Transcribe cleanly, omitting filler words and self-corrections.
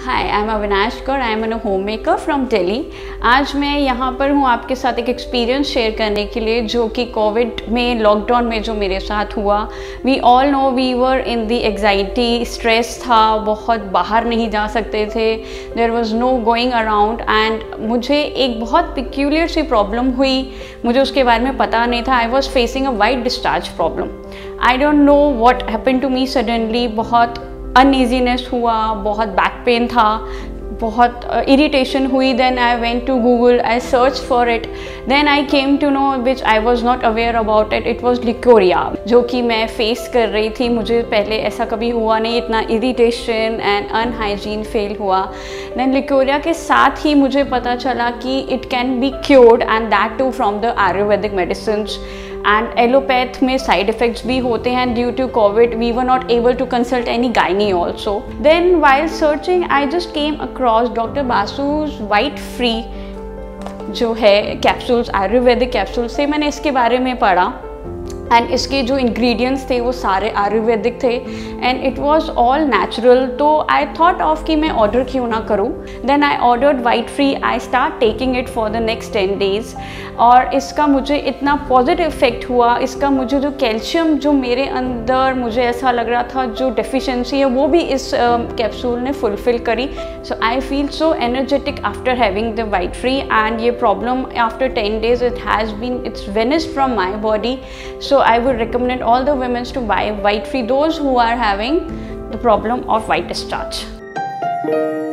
Hi, I am Avinash Kaur, I am an homemaker from Delhi. आज मैं यहाँ पर हूँ आपके साथ एक एक्सपीरियंस शेयर करने के लिए जो कि कोविड में, लॉकडाउन में जो मेरे साथ हुआ। We all know we were in the anxiety, stress था, बहुत बाहर नहीं जा सकते थे, there was no going around and मुझे एक बहुत पिक्यूलियर सी प्रॉब्लम हुई। मुझे उसके बारे में पता नहीं था। I was facing a white discharge problem. I don't know what happened to me. Suddenly बहुत अनईजीनेस हुआ, बहुत बैक पेन था, बहुत इरिटेशन हुई। Then I went to Google, I search for it, then I came to know which I was not aware about it. It was leucorrhoea, जो कि मैं face कर रही थी। मुझे पहले ऐसा कभी हुआ नहीं, इतना इरिटेशन एंड अनहाइजीन फील हुआ। देन लिकोरिया के साथ ही मुझे पता चला कि it can be cured and that too from the Ayurvedic medicines. And allopath में साइड इफेक्ट्स भी होते हैं। Due to COVID we were not able to consult any gynae also. Then while searching I just came across doctor Basu's White Free जो है capsules, Ayurvedic capsules से मैंने इसके बारे में पढ़ा एंड इसके जो इंग्रेडिएंट्स थे वो सारे आयुर्वेदिक थे and it was all natural. तो आई थॉट ऑफ कि मैं ऑर्डर क्यों ना करूँ। Then I ordered White Free. I start taking it for the next 10 days और इसका मुझे इतना पॉजिटिव इफेक्ट हुआ। इसका मुझे जो कैल्शियम जो मेरे अंदर मुझे ऐसा लग रहा था जो डेफिशिएंसी है वो भी इस कैप्सूल ने फुलफिल करी। So I feel so energetic after having the White Free and ये problem after 10 days it's vanished from my body. So I would recommend all the women to buy White Free, those who are having the problem of white discharge.